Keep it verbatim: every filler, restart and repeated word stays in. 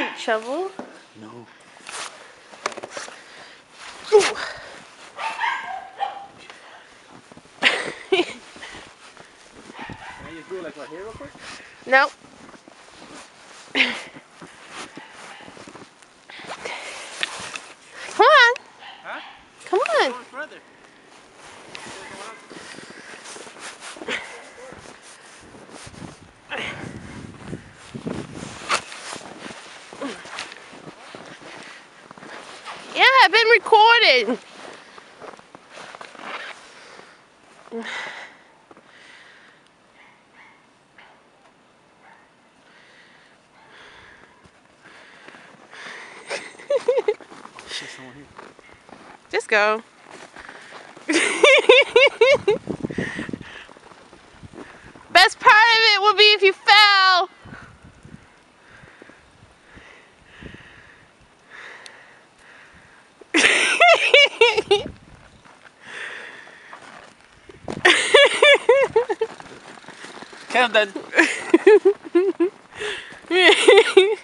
Shovel? No. Ooh. Can I just do it like right here real quick? Nope. Come on. Huh? Come on. Going further. Yeah, I've been recording. Shit, someone here. Just go. Best part of it would be if you fell. Okay, I'm done.